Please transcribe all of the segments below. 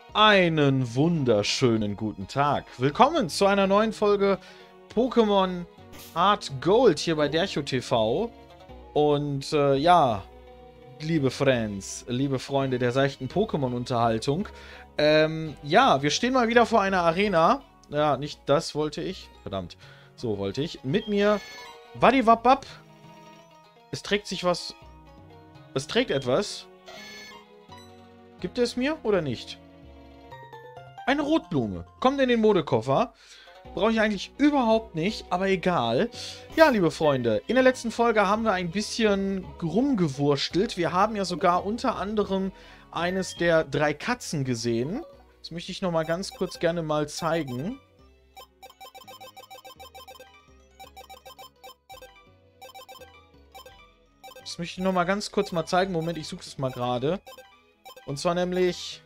Einen wunderschönen guten Tag. Willkommen zu einer neuen Folge Pokémon Heart Gold hier bei Dercho TV. Und ja, liebe Friends, liebe Freunde der seichten Pokémon-Unterhaltung. Ja, wir stehen mal wieder vor einer Arena. Ja, nicht das wollte ich. Verdammt, so wollte ich. Mit mir Wadiwabab. Es trägt sich was. Es trägt etwas. Gibt es mir oder nicht? Eine Rotblume. Kommt in den Modekoffer. Brauche ich eigentlich überhaupt nicht, aber egal. Ja, liebe Freunde, in der letzten Folge haben wir ein bisschen rumgewurstelt. Wir haben ja sogar unter anderem eines der 3 Katzen gesehen. Das möchte ich nochmal ganz kurz gerne mal zeigen. Das möchte ich nochmal ganz kurz mal zeigen. Moment, ich suche es mal gerade. Und zwar nämlich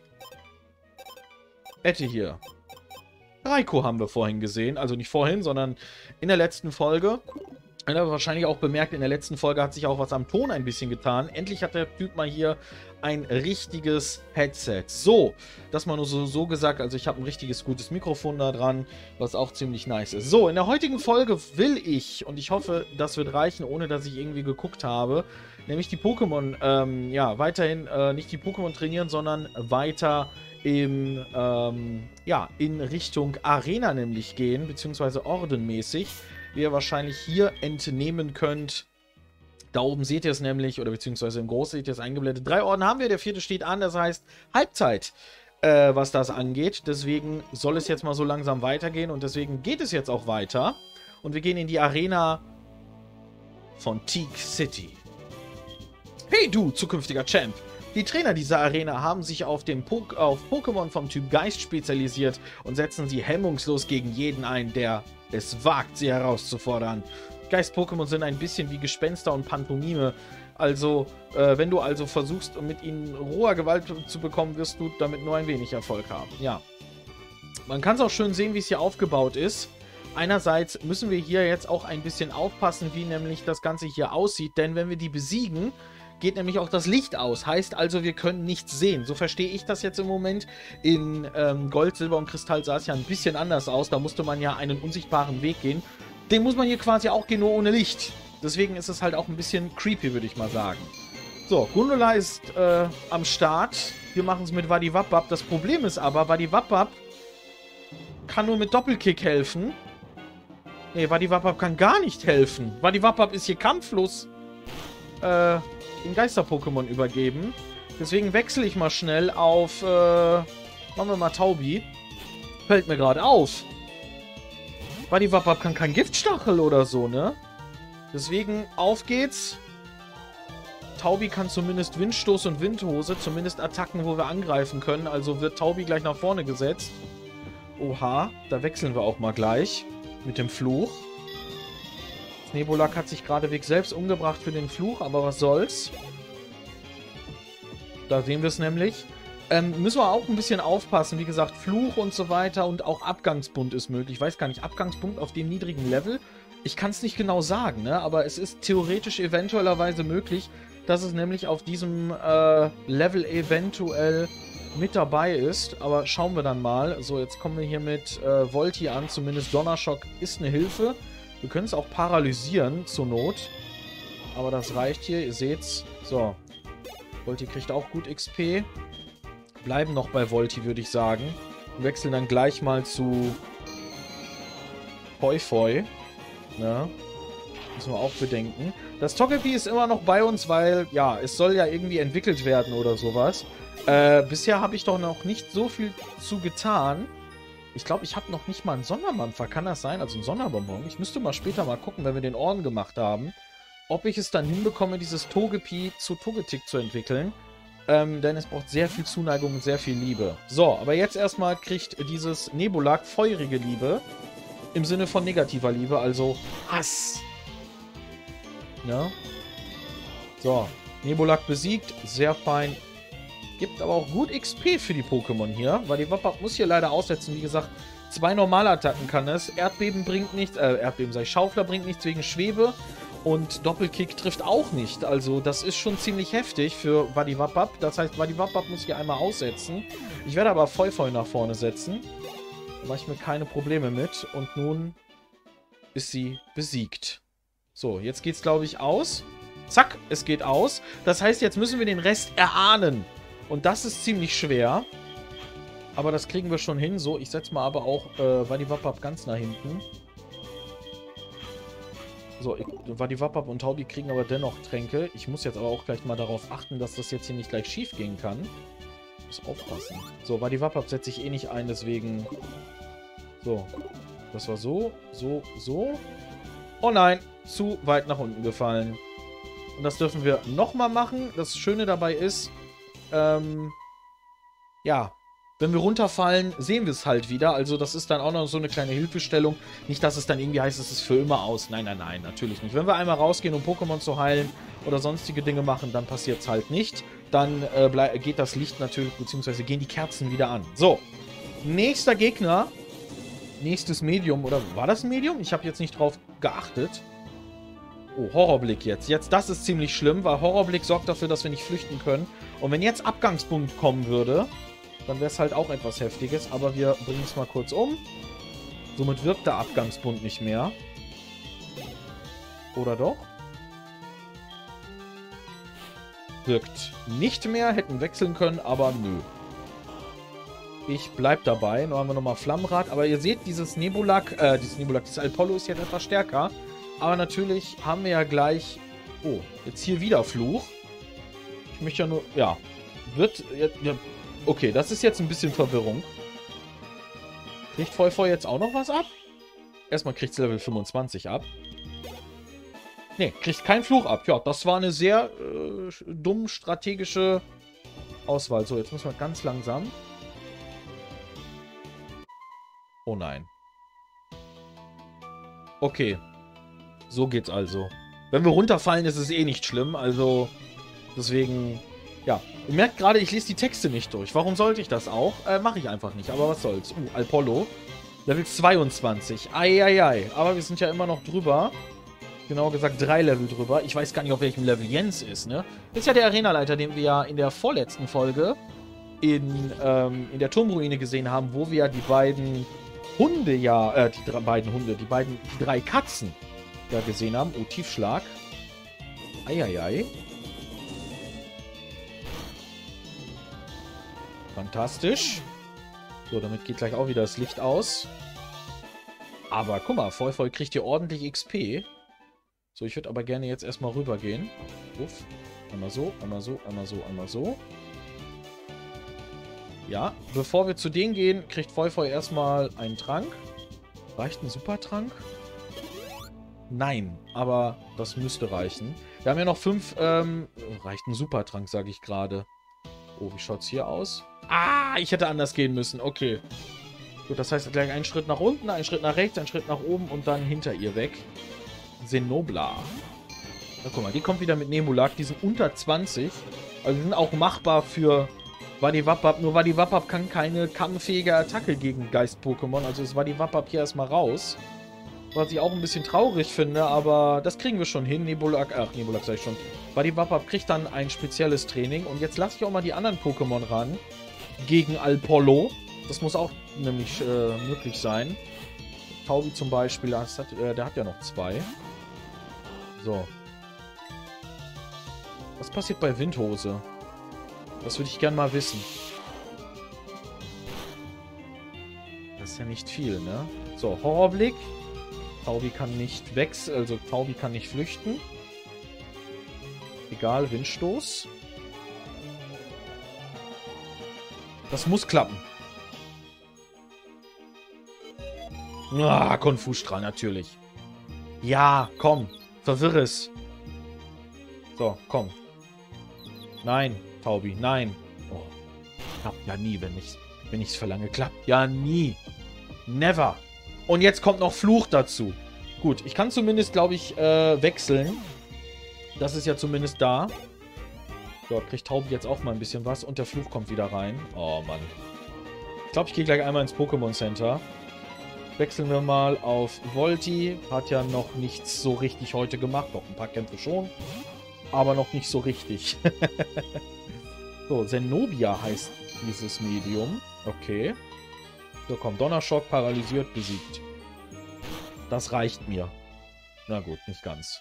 Etty hier. Raikou haben wir vorhin gesehen. Also nicht vorhin, sondern in der letzten Folge. Und ihr wahrscheinlich auch bemerkt, in der letzten Folge hat sich auch was am Ton ein bisschen getan. Endlich hat der Typ mal hier ein richtiges Headset. So, das mal nur so gesagt. Also ich habe ein richtiges gutes Mikrofon da dran, was auch ziemlich nice ist. So, in der heutigen Folge will ich, und ich hoffe, das wird reichen, ohne dass ich irgendwie geguckt habe, nämlich die Pokémon, ja, weiterhin nicht die Pokémon trainieren, sondern weiter ja, in Richtung Arena nämlich gehen, beziehungsweise ordenmäßig. Wie ihr wahrscheinlich hier entnehmen könnt. Da oben seht ihr es nämlich, oder beziehungsweise im Groß seht ihr es eingeblendet. 3 Orden haben wir, der 4. steht an, das heißt Halbzeit, was das angeht. Deswegen soll es jetzt mal so langsam weitergehen und deswegen geht es jetzt auch weiter. Und wir gehen in die Arena von Teak City. Hey du, zukünftiger Champ! Die Trainer dieser Arena haben sich auf Pokémon vom Typ Geist spezialisiert und setzen sie hemmungslos gegen jeden ein, der es wagt, sie herauszufordern. Geist-Pokémon sind ein bisschen wie Gespenster und Pantomime. Also, wenn du also versuchst, mit ihnen roher Gewalt zu bekommen, wirst du damit nur ein wenig Erfolg haben. Ja. Man kann es auch schön sehen, wie es hier aufgebaut ist. Einerseits müssen wir hier jetzt auch ein bisschen aufpassen, wie nämlich das Ganze hier aussieht. Denn wenn wir die besiegen, geht nämlich auch das Licht aus. Heißt also, wir können nichts sehen. So verstehe ich das jetzt im Moment. In Gold, Silber und Kristall sah es ja ein bisschen anders aus. Da musste man ja einen unsichtbaren Weg gehen. Den muss man hier quasi auch gehen, nur ohne Licht. Deswegen ist es halt auch ein bisschen creepy, würde ich mal sagen. So, Gundula ist am Start. Wir machen es mit Wadiwabab. Das Problem ist aber, Wadiwabab kann nur mit Doppelkick helfen. Nee, Wadiwabab kann gar nicht helfen. Wadiwabab ist hier kampflos in Geister-Pokémon übergeben. Deswegen wechsle ich mal schnell auf, machen wir mal Taubi. Fällt mir gerade auf. Wadiwabab kann kein Giftstachel oder so, ne? Deswegen, auf geht's. Taubi kann zumindest Windstoß und Windhose, zumindest Attacken, wo wir angreifen können. Also wird Taubi gleich nach vorne gesetzt. Oha, da wechseln wir auch mal gleich mit dem Fluch. Nebulak hat sich geradewegs selbst umgebracht für den Fluch, aber was soll's. Da sehen wir es nämlich. Müssen wir auch ein bisschen aufpassen. Wie gesagt, Fluch und so weiter und auch Abgangsbund ist möglich. Ich weiß gar nicht, Abgangsbund auf dem niedrigen Level? Ich kann es nicht genau sagen, ne? Aber es ist theoretisch eventuellerweise möglich, dass es nämlich auf diesem Level eventuell mit dabei ist. Aber schauen wir dann mal. So, jetzt kommen wir hier mit Volti an. Zumindest Donnerschock ist eine Hilfe. Wir können es auch paralysieren, zur Not. Aber das reicht hier, ihr seht's. So. Volti kriegt auch gut XP. Bleiben noch bei Volti, würde ich sagen. Und wechseln dann gleich mal zu Hoi-Foi. Ne? Müssen wir auch bedenken. Das Togepi ist immer noch bei uns, weil, ja, es soll ja irgendwie entwickelt werden oder sowas. Bisher habe ich doch noch nicht so viel zu getan. Ich glaube, ich habe noch nicht mal einen Sondermampfer. Kann das sein? Also ein Sonderbonbon. Ich müsste mal später mal gucken, wenn wir den Orden gemacht haben, ob ich es dann hinbekomme, dieses Togepi zu Togetic zu entwickeln. Denn es braucht sehr viel Zuneigung und sehr viel Liebe. So, aber jetzt erstmal kriegt dieses Nebulak feurige Liebe. Im Sinne von negativer Liebe, also Hass. Ja. So, Nebulak besiegt. Sehr fein. Gibt aber auch gut XP für die Pokémon hier, weil die Wapap muss hier leider aussetzen. Wie gesagt, 2 Normalattacken kann es. Erdbeben bringt nichts, Erdbeben sei Schaufler bringt nichts wegen Schwebe. Und Doppelkick trifft auch nicht. Also das ist schon ziemlich heftig für Wadiwapap. Das heißt, Wadiwapap muss hier einmal aussetzen. Ich werde aber Vollvoll nach vorne setzen. Da mache ich mir keine Probleme mit. Und nun ist sie besiegt. So, jetzt geht's, glaube ich, aus. Zack, es geht aus. Das heißt, jetzt müssen wir den Rest erahnen. Und das ist ziemlich schwer. Aber das kriegen wir schon hin. So, ich setze mal aber auch Wadiwapap ganz nach hinten. So, Wadiwapap und Taubi kriegen aber dennoch Tränke. Ich muss jetzt aber auch gleich mal darauf achten, dass das jetzt hier nicht gleich schief gehen kann. Ich muss aufpassen. So, Wadiwapap setze ich eh nicht ein, deswegen... So, das war so, so, so. Oh nein, zu weit nach unten gefallen. Und das dürfen wir nochmal machen. Das Schöne dabei ist, ja... Wenn wir runterfallen, sehen wir es halt wieder. Also das ist dann auch noch so eine kleine Hilfestellung. Nicht, dass es dann irgendwie heißt, es ist für immer aus. Nein, nein, nein, natürlich nicht. Wenn wir einmal rausgehen, um Pokémon zu heilen oder sonstige Dinge machen, dann passiert es halt nicht. Dann geht das Licht natürlich, beziehungsweise gehen die Kerzen wieder an. So, nächster Gegner. Nächstes Medium, oder war das ein Medium? Ich habe jetzt nicht drauf geachtet. Oh, Horrorblick jetzt. Jetzt, das ist ziemlich schlimm, weil Horrorblick sorgt dafür, dass wir nicht flüchten können. Und wenn jetzt Abgangspunkt kommen würde... Dann wäre es halt auch etwas Heftiges. Aber wir bringen es mal kurz um. Somit wirkt der Abgangsbund nicht mehr. Oder doch? Wirkt nicht mehr. Hätten wechseln können, aber nö. Ich bleib dabei. Nur haben wir nochmal Flammenrad. Aber ihr seht, dieses Nebulak, das Alpollo ist jetzt etwas stärker. Aber natürlich haben wir ja gleich... Oh, jetzt hier wieder Fluch. Ich möchte ja nur... Ja. Wird... Ja, okay, das ist jetzt ein bisschen Verwirrung. Kriegt Vollfeuer jetzt auch noch was ab? Erstmal kriegt es Level 25 ab. Ne, kriegt keinen Fluch ab. Ja, das war eine sehr dumm strategische Auswahl. So, jetzt müssen wir ganz langsam. Oh nein. Okay. So geht's also. Wenn wir runterfallen, ist es eh nicht schlimm. Also, deswegen... Ja, ihr merkt gerade, ich lese die Texte nicht durch. Warum sollte ich das auch? Mache ich einfach nicht, aber was soll's. Alpollo. Level 22. Eieiei. Aber wir sind ja immer noch drüber. Genauer gesagt 3 Level drüber. Ich weiß gar nicht, auf welchem Level Jens ist, ne? Das ist ja der Arenaleiter, den wir ja in der vorletzten Folge in der Turmruine gesehen haben, wo wir ja die beiden Hunde ja, die 3 Katzen ja gesehen haben. Oh, Tiefschlag. Eieiei. Fantastisch. So, damit geht gleich auch wieder das Licht aus. Aber guck mal, Vollvoll kriegt hier ordentlich XP. So, ich würde aber gerne jetzt erstmal rübergehen. Uff. Einmal so, einmal so, einmal so, einmal so. Ja, bevor wir zu denen gehen, kriegt Vollvoll erstmal einen Trank. Reicht ein Supertrank? Nein, aber das müsste reichen. Wir haben ja noch 5, reicht ein Supertrank, sage ich gerade. Oh, wie schaut's hier aus? Ah, ich hätte anders gehen müssen. Okay. Gut, das heißt gleich einen Schritt nach unten, einen Schritt nach rechts, einen Schritt nach oben und dann hinter ihr weg. Zenobla. Na, guck mal, die kommt wieder mit Nebulak. Die sind unter 20. Also die sind auch machbar für Wadiwapap. Nur Wadiwapap kann keine kampffähige Attacke gegen Geist-Pokémon. Also ist Wadiwapap hier erstmal raus. Was ich auch ein bisschen traurig finde, aber das kriegen wir schon hin. Nebulak sag ich schon. Wadiwapap kriegt dann ein spezielles Training. Und jetzt lasse ich auch mal die anderen Pokémon ran. Gegen Alpollo. Das muss auch nämlich möglich sein. Taubi zum Beispiel, der hat ja noch 2. So. Was passiert bei Windhose? Das würde ich gerne mal wissen. Das ist ja nicht viel, ne? So, Horrorblick. Taubi kann nicht wechseln, also Taubi kann nicht flüchten. Egal, Windstoß. Das muss klappen. Ah, Konfustra, natürlich. Ja, komm. Verwirre es. So, komm. Nein, Taubi, nein. Oh, klappt ja nie, wenn ich's verlange. Klappt ja nie. Never. Und jetzt kommt noch Fluch dazu. Gut, ich kann zumindest, glaube ich, wechseln. Das ist ja zumindest da. So, kriegt Taubi jetzt auch mal ein bisschen was. Und der Fluch kommt wieder rein. Oh, Mann. Ich glaube, ich gehe gleich einmal ins Pokémon Center. Wechseln wir mal auf Volti. Hat ja noch nichts so richtig heute gemacht. Doch, ein paar Kämpfe schon. Aber noch nicht so richtig. So, Zenobia heißt dieses Medium. Okay. So, komm, Donnerschock, paralysiert, besiegt. Das reicht mir. Na gut, nicht ganz.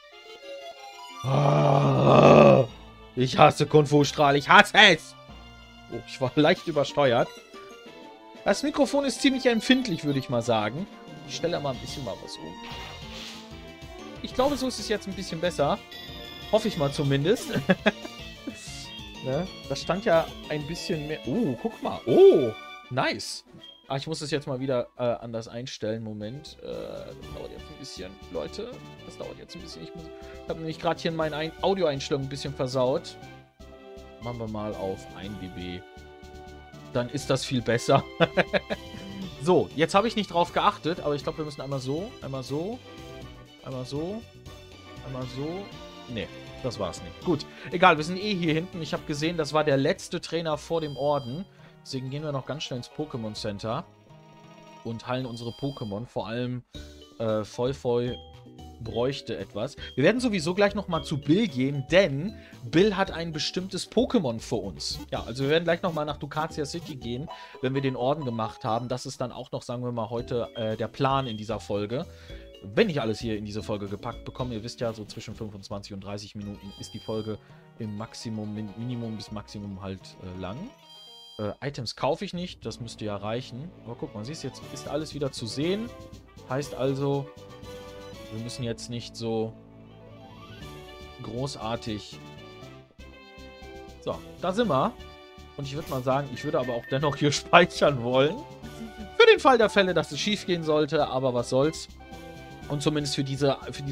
Ah, ich hasse Kung-Fu-Strahl, ich hasse es! Oh, ich war leicht übersteuert. Das Mikrofon ist ziemlich empfindlich, würde ich mal sagen. Ich stelle mal ein bisschen was um. Ich glaube, so ist es jetzt ein bisschen besser. Hoffe ich mal zumindest. Ne? Das stand ja ein bisschen mehr... Oh, guck mal. Oh, nice. Ah, ich muss es jetzt mal wieder anders einstellen. Moment. Das dauert jetzt ein bisschen. Leute, das dauert jetzt ein bisschen. Ich habe nämlich gerade hier in meinen Audioeinstellungen ein bisschen versaut. Machen wir mal auf 1 dB. Dann ist das viel besser. So, jetzt habe ich nicht drauf geachtet, aber ich glaube, wir müssen einmal so, einmal so, einmal so, einmal so. Nee, das war's nicht. Gut, egal, wir sind eh hier hinten. Ich habe gesehen, das war der letzte Trainer vor dem Orden. Deswegen gehen wir noch ganz schnell ins Pokémon Center und heilen unsere Pokémon. Vor allem Vollvoll bräuchte etwas. Wir werden sowieso gleich nochmal zu Bill gehen, denn Bill hat ein bestimmtes Pokémon für uns. Ja, also wir werden gleich nochmal nach Ducatia City gehen, wenn wir den Orden gemacht haben. Das ist dann auch noch, sagen wir mal, heute der Plan in dieser Folge. Wenn ich alles hier in diese Folge gepackt bekomme, ihr wisst ja, so zwischen 25 und 30 Minuten ist die Folge im Maximum, Minimum bis Maximum halt lang. Items kaufe ich nicht, das müsste ja reichen. Aber guck mal, siehst du, jetzt ist alles wieder zu sehen. Heißt also, wir müssen jetzt nicht so großartig... So, da sind wir. Und ich würde mal sagen, ich würde aber auch dennoch hier speichern wollen. Für den Fall der Fälle, dass es schief gehen sollte, aber was soll's. Und zumindest für dieses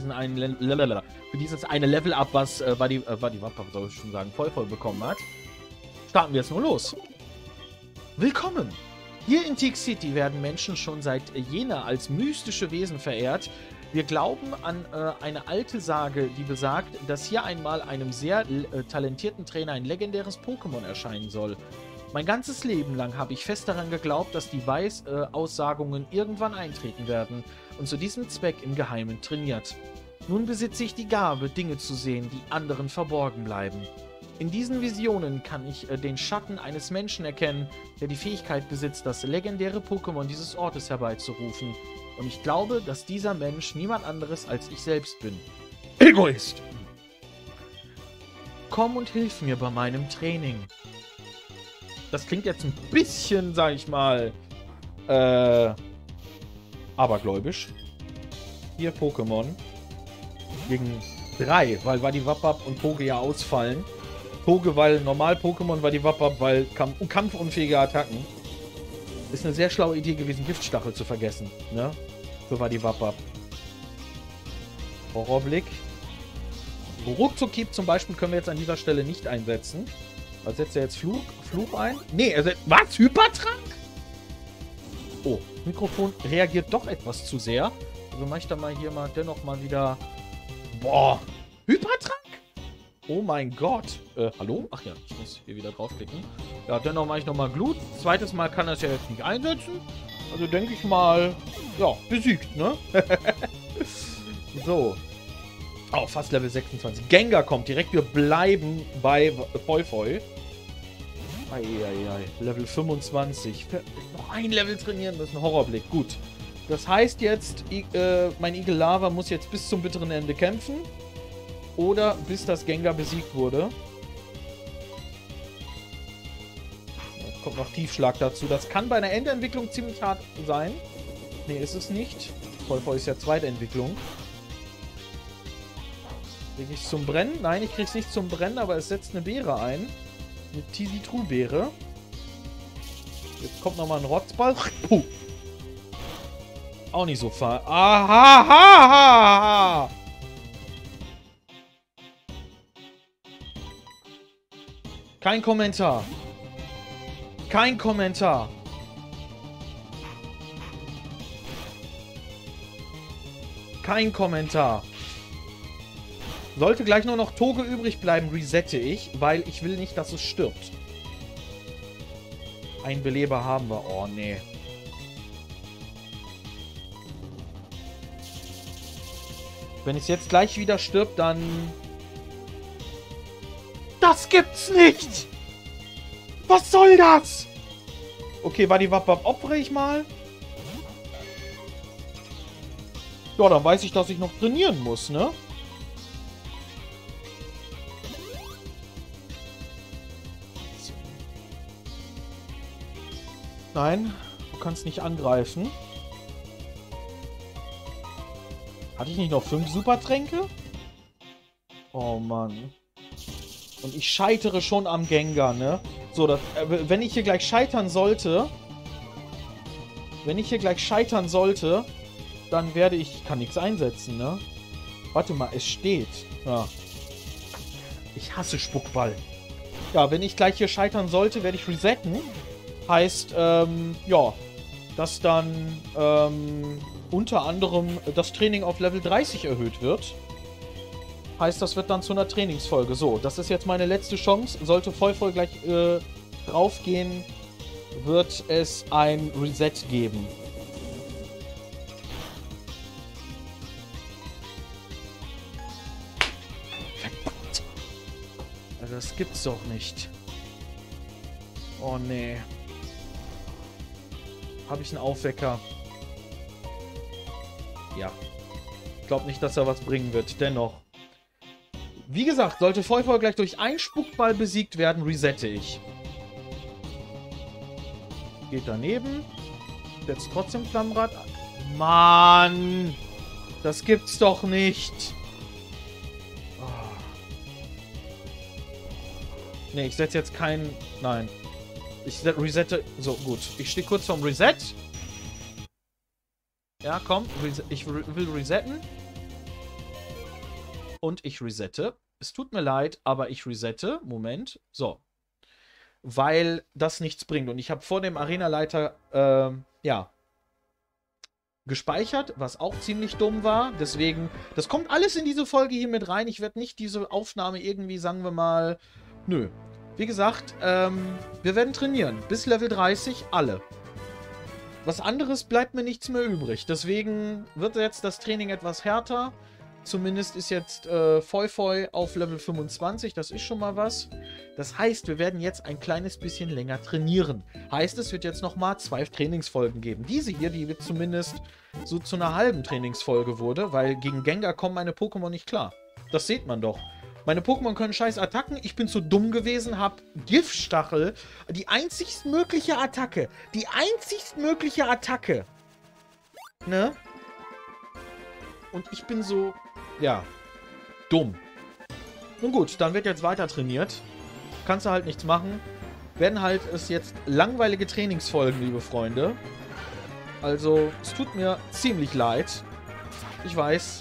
eine Level-Up, was Wappa, soll ich schon sagen, voll bekommen hat, starten wir jetzt nur los. Willkommen! Hier in Teak City werden Menschen schon seit jener als mystische Wesen verehrt. Wir glauben an eine alte Sage, die besagt, dass hier einmal einem sehr talentierten Trainer ein legendäres Pokémon erscheinen soll. Mein ganzes Leben lang habe ich fest daran geglaubt, dass die Weissaussagungen irgendwann eintreten werden und zu diesem Zweck im Geheimen trainiert. Nun besitze ich die Gabe, Dinge zu sehen, die anderen verborgen bleiben. In diesen Visionen kann ich den Schatten eines Menschen erkennen, der die Fähigkeit besitzt, das legendäre Pokémon dieses Ortes herbeizurufen. Und ich glaube, dass dieser Mensch niemand anderes als ich selbst bin. Egoist! Komm und hilf mir bei meinem Training. Das klingt jetzt ein bisschen, sag ich mal, abergläubisch. Hier Pokémon. Gegen 3, weil Wadiwapap und Poge ja ausfallen. Poge, weil Normal-Pokémon, Wadiwapap, weil kampfunfähige Attacken. Ist eine sehr schlaue Idee gewesen, Giftstachel zu vergessen, ne? Für Wadiwapap. Horrorblick. Ruckzuck-Hieb zum Beispiel können wir jetzt an dieser Stelle nicht einsetzen. Also setzt er jetzt Fluch ein? Nee, er setzt... Was? Hypertrank? Oh, Mikrofon reagiert doch etwas zu sehr. Also mache ich da mal hier mal dennoch mal wieder... Boah, Hypertrank? Oh mein Gott. Hallo? Ach ja, ich muss hier wieder draufklicken. Ja, dennoch mache ich nochmal Glut. Zweites Mal kann er es ja jetzt nicht einsetzen. Also denke ich mal, ja, besiegt, ne? So. Oh, fast Level 26. Gengar kommt direkt. Wir bleiben bei Vollvoll. Eieiei. Level 25. Noch ein Level trainieren müssen. Horrorblick. Gut. Das heißt jetzt, mein Igel-Lava muss jetzt bis zum bitteren Ende kämpfen. Oder bis das Gengar besiegt wurde. Jetzt kommt noch Tiefschlag dazu. Das kann bei einer Endentwicklung ziemlich hart sein. Nee, ist es nicht. Vollvoll ist ja Zweitentwicklung. Kriege ich es zum Brennen? Nein, ich kriege es nicht zum Brennen, aber es setzt eine Beere ein. Eine Tizitru-Beere. Jetzt kommt nochmal ein Rotzball. Puh. Auch nicht so far. Aha! Kein Kommentar. Kein Kommentar. Kein Kommentar. Sollte gleich nur noch Toge übrig bleiben, resette ich, weil ich will nicht, dass es stirbt. Ein Beleber haben wir. Oh, nee. Wenn es jetzt gleich wieder stirbt, dann... Das gibt's nicht! Was soll das? Okay, opfere ich mal. Ja, dann weiß ich, dass ich noch trainieren muss, ne? Nein, du kannst nicht angreifen. Hatte ich nicht noch 5 Supertränke? Oh Mann. Und ich scheitere schon am Gengar, ne? So, wenn ich hier gleich scheitern sollte... dann werde ich... Ich kann nichts einsetzen, ne? Warte mal, es steht. Ja. Ich hasse Spuckball. Ja, wenn ich gleich hier scheitern sollte, werde ich resetten. Heißt, ja, dass dann unter anderem das Training auf Level 30 erhöht wird. Heißt, das wird dann zu einer Trainingsfolge. So, das ist jetzt meine letzte Chance. Sollte voll gleich draufgehen, wird es ein Reset geben. Verdammt. Also das gibt's doch nicht. Oh nee. Habe ich einen Aufwecker? Ja. Ich glaube nicht, dass er was bringen wird. Dennoch. Wie gesagt, sollte Vollvoll gleich durch einen Spuckball besiegt werden, resette ich. Geht daneben. Setzt trotzdem Flammenrad. Mann! Das gibt's doch nicht. Oh. Nee, ich setze jetzt keinen... Nein. Ich resette... So, gut. Ich stehe kurz vorm Reset. Ja, komm. Ich will resetten. Und ich resette. Es tut mir leid, aber ich resette. Moment. So. Weil das nichts bringt. Und ich habe vor dem Arenaleiter, ja, gespeichert, was auch ziemlich dumm war. Deswegen, das kommt alles in diese Folge hier mit rein. Ich werde nicht diese Aufnahme irgendwie, sagen wir mal, nö. Wie gesagt, wir werden trainieren. Bis Level 30, alle. Was anderes bleibt mir nichts mehr übrig. Deswegen wird jetzt das Training etwas härter. Zumindest ist jetzt Foy auf Level 25. Das ist schon mal was. Das heißt, wir werden jetzt ein kleines bisschen länger trainieren. Heißt, es wird jetzt nochmal 2 Trainingsfolgen geben. Diese hier, die wird zumindest so zu einer halben Trainingsfolge wurde, weil gegen Gengar kommen meine Pokémon nicht klar. Das sieht man doch. Meine Pokémon können scheiß Attacken. Ich bin zu dumm gewesen, hab Giftstachel. Die einzigst mögliche Attacke. Die einzigst mögliche Attacke. Ne? Und ich bin so, ja, dumm. Nun gut, dann wird jetzt weiter trainiert. Kannst du halt nichts machen. Werden halt es jetzt langweilige Trainingsfolgen, liebe Freunde. Also, es tut mir ziemlich leid. Ich weiß.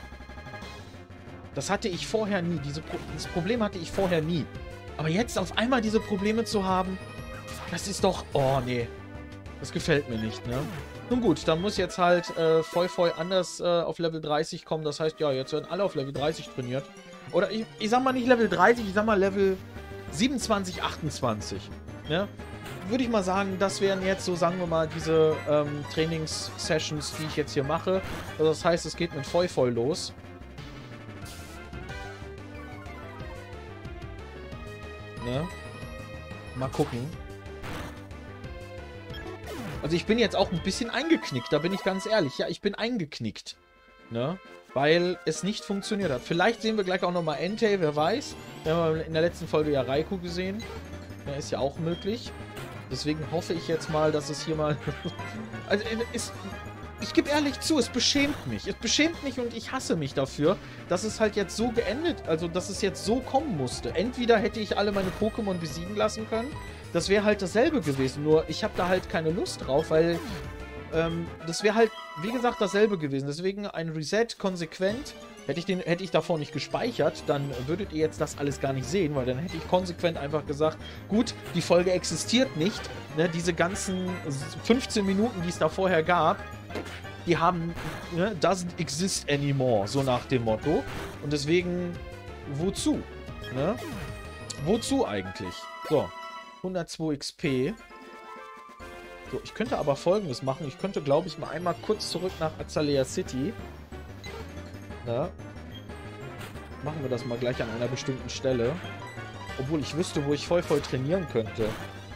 Das hatte ich vorher nie. Das Problem hatte ich vorher nie. Aber jetzt auf einmal diese Probleme zu haben, das ist doch... Oh, nee. Das gefällt mir nicht, ne? Nun gut, dann muss jetzt halt Foy anders auf Level 30 kommen. Das heißt, ja, jetzt werden alle auf Level 30 trainiert. Oder ich sag mal nicht Level 30, ich sag mal Level 27, 28. Ne? Würde ich mal sagen, das wären jetzt so, sagen wir mal, diese Trainings-Sessions, die ich jetzt hier mache. Also das heißt, es geht mit Foy los. Ne? Mal gucken. Also ich bin jetzt auch ein bisschen eingeknickt, da bin ich ganz ehrlich. Ja, ich bin eingeknickt. Ne? Weil es nicht funktioniert hat. Vielleicht sehen wir gleich auch nochmal Entei, wer weiß. Wir haben in der letzten Folge ja Raikou gesehen. Ja, ist ja auch möglich. Deswegen hoffe ich jetzt mal, dass es hier mal... Also ich gebe ehrlich zu, es beschämt mich. Es beschämt mich und ich hasse mich dafür, dass es halt jetzt so geendet, also dass es jetzt so kommen musste. Entweder hätte ich alle meine Pokémon besiegen lassen können, das wäre halt dasselbe gewesen, nur ich habe da halt keine Lust drauf, weil das wäre halt, wie gesagt, dasselbe gewesen. Deswegen ein Reset konsequent. Hätte ich davor nicht gespeichert, dann würdet ihr jetzt das alles gar nicht sehen, weil dann hätte ich konsequent einfach gesagt, gut, die Folge existiert nicht. Ne, diese ganzen 15 Minuten, die es da vorher gab, die haben, ne, doesn't exist anymore, so nach dem Motto. Und deswegen, wozu? Ne? Wozu eigentlich? So, 102 XP. So, ich könnte aber Folgendes machen. Ich könnte, glaube ich, mal einmal kurz zurück nach Azalea City. Na? Machen wir das mal gleich an einer bestimmten Stelle. Obwohl ich wüsste, wo ich voll trainieren könnte.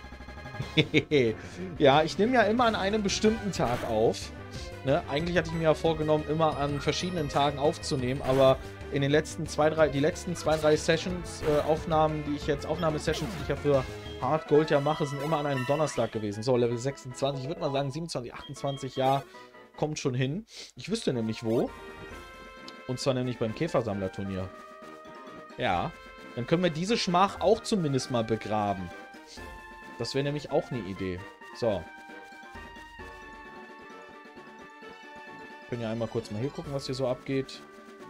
Ja, ich nehme ja immer an einem bestimmten Tag auf. Ne? Eigentlich hatte ich mir ja vorgenommen, immer an verschiedenen Tagen aufzunehmen, aber in den letzten zwei, drei Sessions, Aufnahmesessions, die ich ja für Hard Gold ja mache, sind immer an einem Donnerstag gewesen. So, Level 26, ich würde mal sagen 27, 28, ja, kommt schon hin. Ich wüsste nämlich wo. Und zwar nämlich beim Käfersammlerturnier. Ja, dann können wir diese Schmach auch zumindest mal begraben. Das wäre nämlich auch eine Idee. So. Wir können ja einmal kurz mal hier gucken, was hier so abgeht.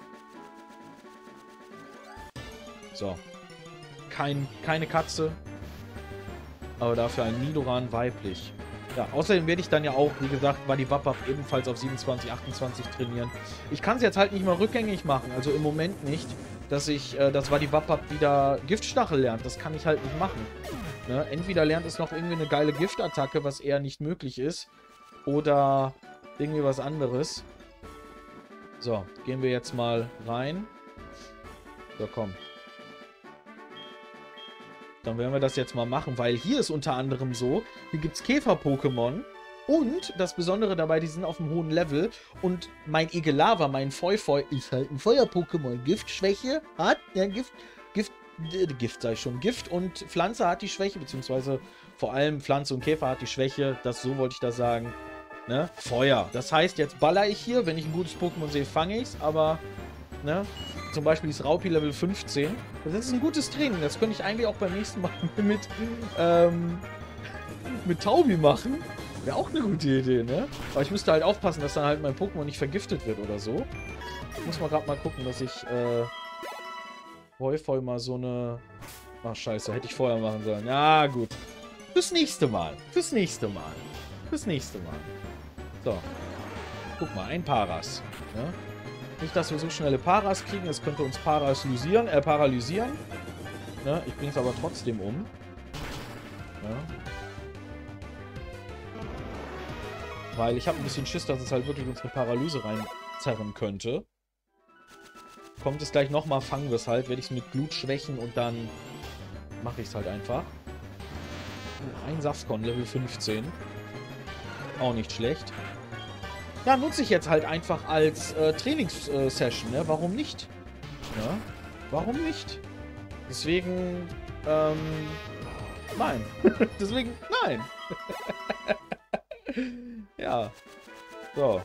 So. Keine Katze. Aber dafür ein Nidoran weiblich. Ja, außerdem werde ich dann ja auch, wie gesagt, Wadiwapap ebenfalls auf 27, 28 trainieren. Ich kann es jetzt halt nicht mal rückgängig machen. Also im Moment nicht, dass ich das Wadiwapap wieder Giftstachel lernt. Das kann ich halt nicht machen. Ne? Entweder lernt es noch irgendwie eine geile Giftattacke, was eher nicht möglich ist. Oder irgendwie was anderes. So, gehen wir jetzt mal rein. So, komm. Dann werden wir das jetzt mal machen, weil hier ist unter anderem so, hier gibt es Käfer-Pokémon und das Besondere dabei, die sind auf einem hohen Level und mein Igelava, mein Feufeu, ist halt ein Feuer-Pokémon. Giftschwäche hat, ja, Gift sag ich schon, Gift und Pflanze hat die Schwäche, beziehungsweise vor allem Pflanze und Käfer hat die Schwäche, so wollte ich das sagen, ne, Feuer. Das heißt, jetzt baller ich hier, wenn ich ein gutes Pokémon sehe, fange ich es, aber, ne, zum Beispiel ist Raupi Level 15. Das ist ein gutes Training. Das könnte ich eigentlich auch beim nächsten Mal mit Taubi machen. Wäre auch eine gute Idee, ne? Aber ich müsste halt aufpassen, dass dann halt mein Pokémon nicht vergiftet wird oder so. Ich muss mal gerade mal gucken, dass ich Heufeu mal so eine... Ach, scheiße. Hätte ich vorher machen sollen. Ja, gut. Fürs nächste Mal. Fürs nächste Mal. Fürs nächste Mal. So. Guck mal, ein Paras. Ne? Nicht, dass wir so schnelle Paras kriegen. Es könnte uns paralysieren. Ne? Ich bringe es aber trotzdem um. Ja. Weil ich habe ein bisschen Schiss, dass es halt wirklich uns eine Paralyse reinzerren könnte. Kommt es gleich nochmal, fangen wir es halt. Werde ich es mit Glut schwächen und dann mache ich es halt einfach. Ein Safcon, Level 15. Auch nicht schlecht. Ja, nutze ich jetzt halt einfach als Trainingssession, ne? Warum nicht? Ja, warum nicht? Deswegen, nein. Deswegen, nein. Ja. So.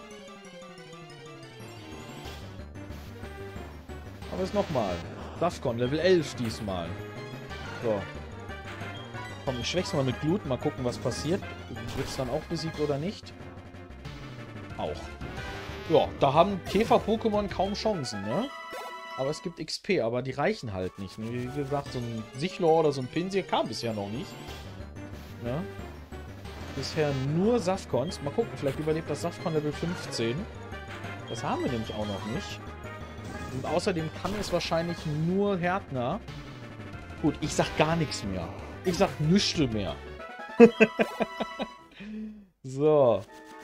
Aber es nochmal. Safcon, Level 11 diesmal. So. Komm, ich schwäch's mal mit Glut. Mal gucken, was passiert. Wird es dann auch besiegt oder nicht? Auch. Ja, da haben Käfer-Pokémon kaum Chancen, ne? Aber es gibt XP, aber die reichen halt nicht. Ne? Wie gesagt, so ein Sichlor oder so ein Pinsir kam bisher noch nicht. Ne? Bisher nur Safcons. Mal gucken, vielleicht überlebt das Safcon Level 15. Das haben wir nämlich auch noch nicht. Und außerdem kann es wahrscheinlich nur Härtner. Gut, ich sag gar nichts mehr. Ich sag nichts mehr. So.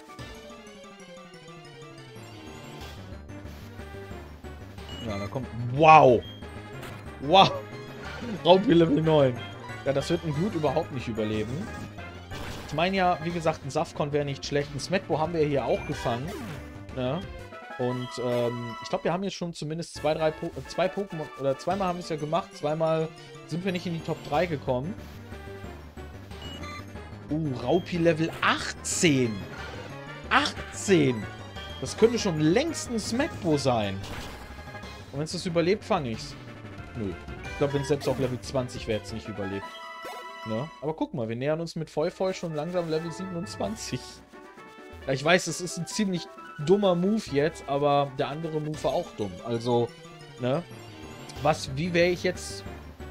Ja, da kommt... Wow! Wow! Raupi Level 9. Ja, das wird ein Glut überhaupt nicht überleben. Ich meine ja, wie gesagt, ein Safcon wäre nicht schlecht. Ein Smetbo haben wir hier auch gefangen. Ja. Und ich glaube, wir haben jetzt schon zumindest zwei Pokémon, oder zweimal haben wir es ja gemacht. Zweimal sind wir nicht in die Top 3 gekommen. Raupi Level 18. 18! Das könnte schon längst ein Smetbo sein. Und wenn es das überlebt, fange ich's. Nö. Ich glaube, wenn es selbst auf Level 20 wäre, jetzt nicht überlebt. Ne? Aber guck mal, wir nähern uns mit Feufeu schon langsam Level 27. Ja, ich weiß, es ist ein ziemlich dummer Move jetzt, aber der andere Move war auch dumm. Also, ne? Wie wäre ich jetzt...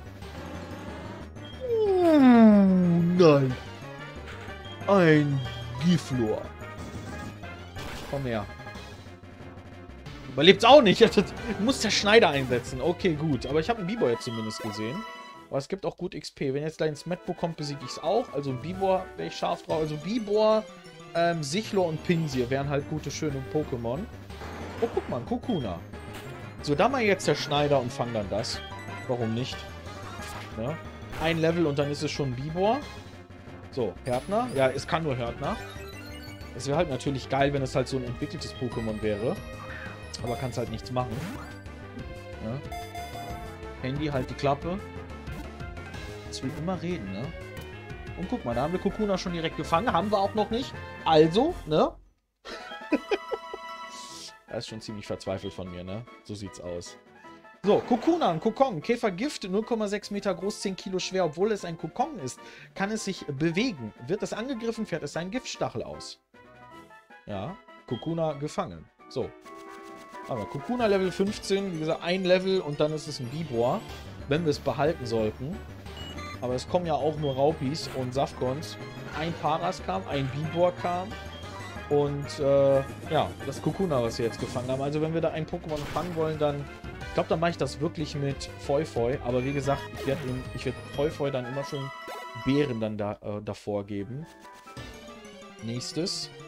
Nein. Ein Giflor. Komm her. Überlebt's auch nicht. Du musst der Schneider einsetzen. Okay, gut. Aber ich habe einen Bibor jetzt zumindest gesehen. Aber es gibt auch gut XP. Wenn jetzt gleich ein Smetbo kommt, besiege ich es auch. Also Bibor wäre ich scharf drauf. Also Bibor, Sichlor und Pinsir wären halt gute, schöne Pokémon. Oh, guck mal, ein Kokuna. So, da mal jetzt der Schneider und fang dann das. Warum nicht? Ja. Ein Level und dann ist es schon Bibor. So, Härtner. Ja, es kann nur Härtner. Es wäre halt natürlich geil, wenn es halt so ein entwickeltes Pokémon wäre. Aber kannst halt nichts machen. Ja. Handy, halt die Klappe. Es will immer reden, ne? Und guck mal, da haben wir Kokuna schon direkt gefangen. Haben wir auch noch nicht. Also, ne? Das ist schon ziemlich verzweifelt von mir, ne? So sieht's aus. So, Kokuna, ein Kokon. Käfergift, 0,6 Meter groß, 10 Kilo schwer. Obwohl es ein Kokon ist, kann es sich bewegen. Wird es angegriffen, fährt es seinen Giftstachel aus. Ja, Kokuna gefangen. So. Aber Kokuna Level 15, wie gesagt, ein Level und dann ist es ein Bibor. Wenn wir es behalten sollten. Aber es kommen ja auch nur Raupis und Safkons. Ein Paras kam, ein Bibor kam. Und, ja, das Kokuna, was wir jetzt gefangen haben. Also, wenn wir da ein Pokémon fangen wollen, dann... Ich glaube, dann mache ich das wirklich mit Foifoi. Aber wie gesagt, ich werde Foifoi dann immer schon Beeren dann davor geben. Nächstes.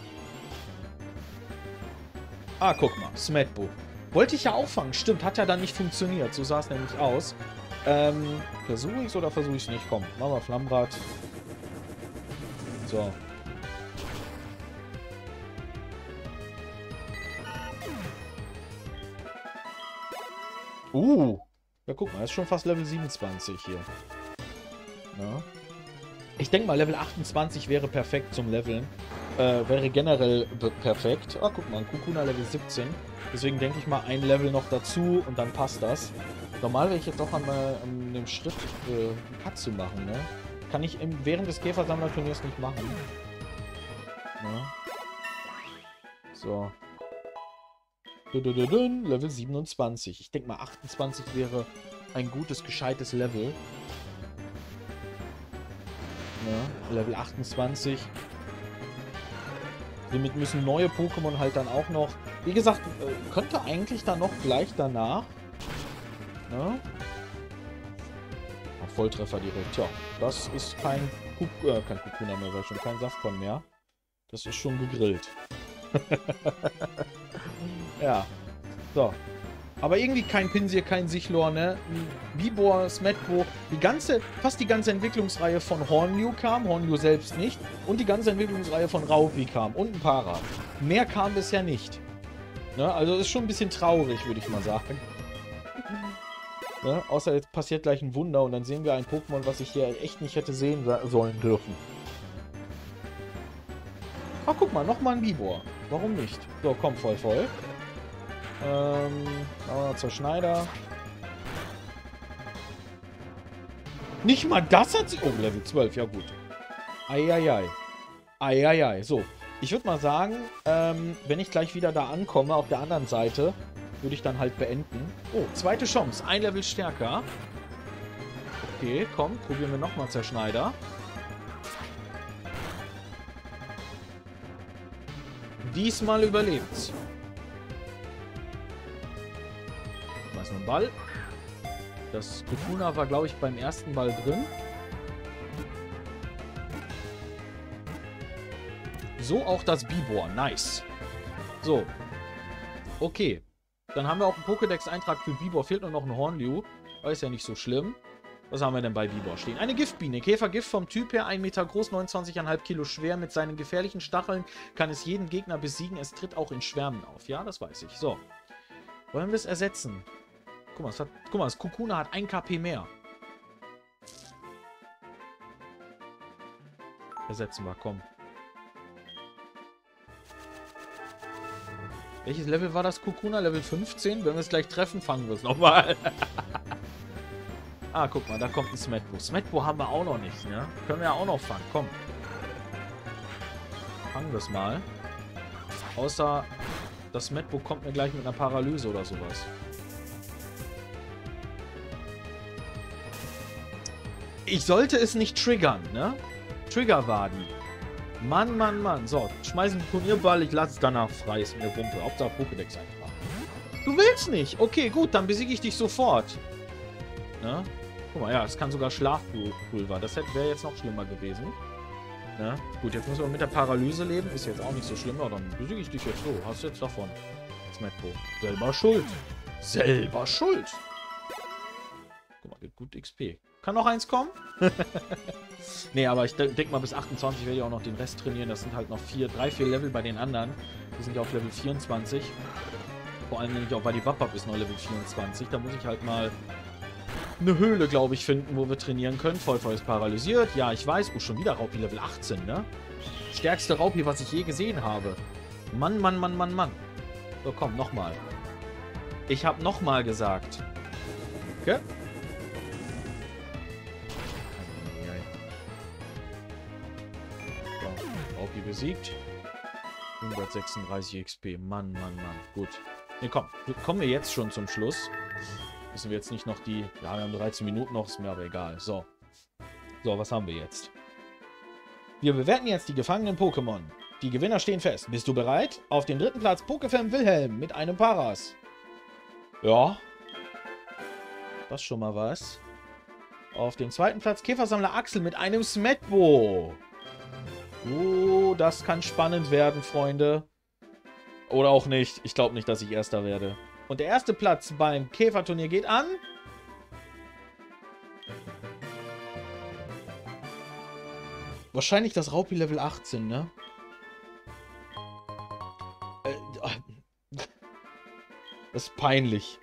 Ah, guck mal. Smetbo. Wollte ich ja auch fangen. Stimmt, hat ja dann nicht funktioniert. So sah es nämlich aus. Versuche ich es oder versuche ich es nicht? Komm, machen wir Flammbrat. So. Ja, guck mal, das ist schon fast Level 27 hier. Ja. Ich denke mal, Level 28 wäre perfekt zum Leveln. Wäre generell perfekt. Ah, guck mal, ein Kokuna Level 17. Deswegen denke ich mal, ein Level noch dazu und dann passt das. Normal wäre ich jetzt auch an dem Schritt einen Cut zu machen, ne? Kann ich während des Käfersammlerturniers nicht machen. Ja. So. Level 27. Ich denke mal, 28 wäre ein gutes, gescheites Level. Ja, Level 28. Somit müssen neue Pokémon halt dann auch noch... Wie gesagt, könnte eigentlich dann noch gleich danach... Ne? Volltreffer direkt. Ja, das ist kein Kokuna mehr, weil schon kein Safkon mehr. Das ist schon gegrillt. Ja. So. Aber irgendwie kein Pinsir, kein Sichlor, ne? Bibor, Smetbo, fast die ganze Entwicklungsreihe von Hornmew kam, Hornmew selbst nicht. Und die ganze Entwicklungsreihe von Raupi kam. Und ein Para. Mehr kam bisher nicht. Ne? Also ist schon ein bisschen traurig, würde ich mal sagen. Ne? Außer jetzt passiert gleich ein Wunder und dann sehen wir ein Pokémon, was ich hier echt nicht hätte sehen sollen dürfen. Ach, guck mal, nochmal ein Bibor. Warum nicht? So, komm, voll. Zur Schneider. Nicht mal das hat sie... Oh, Level 12, ja gut. Eieiei. Eieiei. So, ich würde mal sagen, wenn ich gleich wieder da ankomme, auf der anderen Seite, würde ich dann halt beenden. Oh, zweite Chance. Ein Level stärker. Okay, komm, probieren wir nochmal Zerschneider. Diesmal überlebt. Schmeißen wir einen Ball. Das Kokuna war, glaube ich, beim ersten Ball drin. So auch das Bibor. Nice. So. Okay. Dann haben wir auch einen Pokédex-Eintrag für Bibor. Fehlt nur noch ein Hornmew. Aber ist ja nicht so schlimm. Was haben wir denn bei Bibor stehen? Eine Giftbiene. Käfergift vom Typ her 1 Meter groß, 29,5 Kilo schwer. Mit seinen gefährlichen Stacheln kann es jeden Gegner besiegen. Es tritt auch in Schwärmen auf. Ja, das weiß ich. So. Wollen wir es ersetzen? Guck mal, das Kokuna hat 1 KP mehr. Ersetzen wir, komm. Welches Level war das Kokuna? Level 15? Wenn wir es gleich treffen, fangen wir es nochmal. Ah, guck mal, da kommt ein Smetbo. Smetbo haben wir auch noch nicht, ne? Können wir ja auch noch fangen, komm. Fangen wir es mal. Außer, das Smetbo kommt mir gleich mit einer Paralyse oder sowas. Ich sollte es nicht triggern, ne? Triggerwaden. Mann, Mann, Mann. So, schmeißen den Turnierball, ich lasse es danach frei. Ist mir Wumpe. Hauptsache Pokédex einfach. Du willst nicht? Okay, gut, dann besiege ich dich sofort. Ne? Guck mal, ja, es kann sogar Schlafpulver. Das wäre jetzt noch schlimmer gewesen. Ne? Gut, jetzt müssen wir mit der Paralyse leben. Ist jetzt auch nicht so schlimm, aber dann besiege ich dich jetzt so. Hast du jetzt davon. Smetbo. Selber schuld. Selber schuld. Guck mal, gibt gut XP. Kann noch eins kommen? Nee, aber ich denke mal, bis 28 werde ich auch noch den Rest trainieren. Das sind halt noch 3, 4 Level bei den anderen. Die sind ja auf Level 24. Vor allem nämlich auch bei die Wappab ist noch Level 24. Da muss ich halt mal eine Höhle, glaube ich, finden, wo wir trainieren können. Vollfeuer ist paralysiert. Ja, ich weiß. Oh, schon wieder Raupi Level 18, ne? Stärkste Raupi, was ich je gesehen habe. Mann, Mann, Mann, Mann, Mann. So, komm, nochmal. Ich habe nochmal gesagt. Okay? So, Raupi besiegt. 136 XP. Mann, Mann, Mann. Gut. Ne, komm. Kommen wir jetzt schon zum Schluss. Müssen wir jetzt nicht noch die... Ja, wir haben 13 Minuten noch. Ist mir aber egal. So. So, was haben wir jetzt? Wir bewerten jetzt die gefangenen Pokémon. Die Gewinner stehen fest. Bist du bereit? Auf dem 3. Platz Pokefam Wilhelm mit einem Paras. Ja. Das ist schon mal was. Auf dem 2. Platz Käfersammler Axel mit einem Smetbo. Oh, das kann spannend werden, Freunde. Oder auch nicht. Ich glaube nicht, dass ich Erster werde. Und der 1. Platz beim Käferturnier geht an... Wahrscheinlich das Raupi Level 18, ne? Das ist peinlich.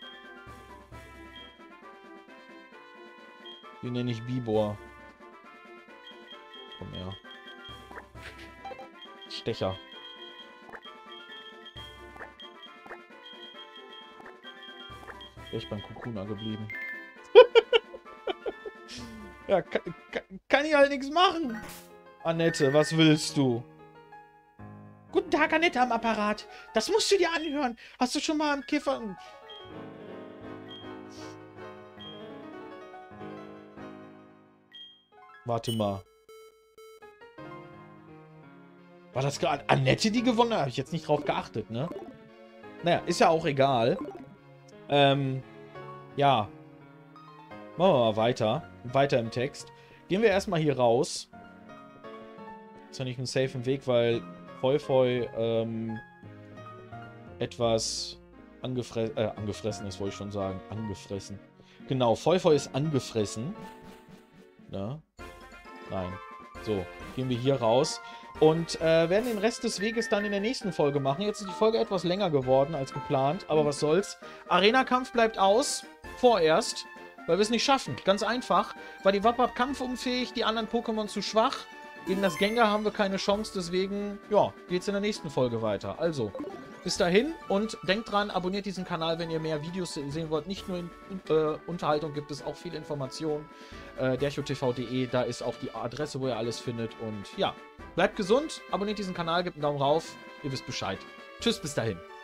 Den nenne ich Bibor. Komm her. Stecher. Wäre ich beim Kukuna geblieben. Ja, kann ich halt nichts machen. Annette, was willst du? Guten Tag, Annette am Apparat. Das musst du dir anhören. Hast du schon mal am Käfer... Warte mal. War das gerade Annette, die gewonnen hat? Habe ich jetzt nicht drauf geachtet, ne? Naja, ist ja auch egal. Ja. Machen wir mal weiter. Weiter im Text. Gehen wir erstmal hier raus. Ist ja nicht ein safe Weg, weil Vollfeu etwas angefressen ist, wollte ich schon sagen. Angefressen. Genau, Vollfeu ist angefressen. Ne? Nein. So, gehen wir hier raus. Und werden den Rest des Weges dann in der nächsten Folge machen. Jetzt ist die Folge etwas länger geworden als geplant, aber was soll's. Arena-Kampf bleibt aus. Vorerst. Weil wir es nicht schaffen. Ganz einfach. Weil die Wappab kampfunfähig, die anderen Pokémon zu schwach. Gegen das Gengar haben wir keine Chance, deswegen, ja, geht's in der nächsten Folge weiter. Also, bis dahin und denkt dran, abonniert diesen Kanal, wenn ihr mehr Videos sehen wollt. Nicht nur in Unterhaltung gibt es auch viel Information. derchotv.de, da ist auch die Adresse, wo ihr alles findet. Und ja, bleibt gesund, abonniert diesen Kanal, gebt einen Daumen rauf. Ihr wisst Bescheid. Tschüss, bis dahin.